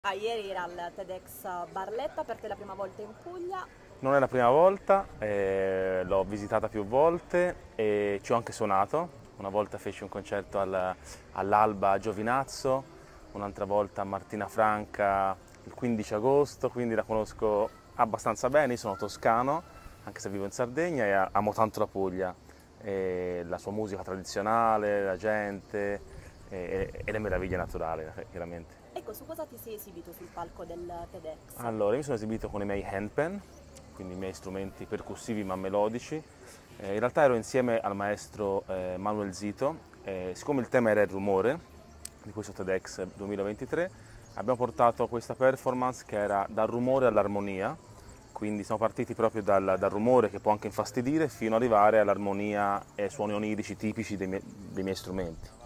Ieri era al TEDx Barletta, per te la prima volta in Puglia. Non è la prima volta, l'ho visitata più volte e ci ho anche suonato. Una volta feci un concerto all'Alba a Giovinazzo, un'altra volta a Martina Franca il 15 agosto, quindi la conosco abbastanza bene. Io sono toscano, anche se vivo in Sardegna, e amo tanto la Puglia, e la sua musica tradizionale, la gente e le meraviglie naturali, chiaramente. Ecco, su cosa ti sei esibito sul palco del TEDx? Allora, io mi sono esibito con i miei handpan, quindi i miei strumenti percussivi ma melodici. In realtà ero insieme al maestro Manuel Zito. Siccome il tema era il rumore di questo TEDx 2023, abbiamo portato questa performance che era dal rumore all'armonia, quindi siamo partiti proprio dal rumore che può anche infastidire fino ad arrivare all'armonia e ai suoni onirici tipici dei miei strumenti.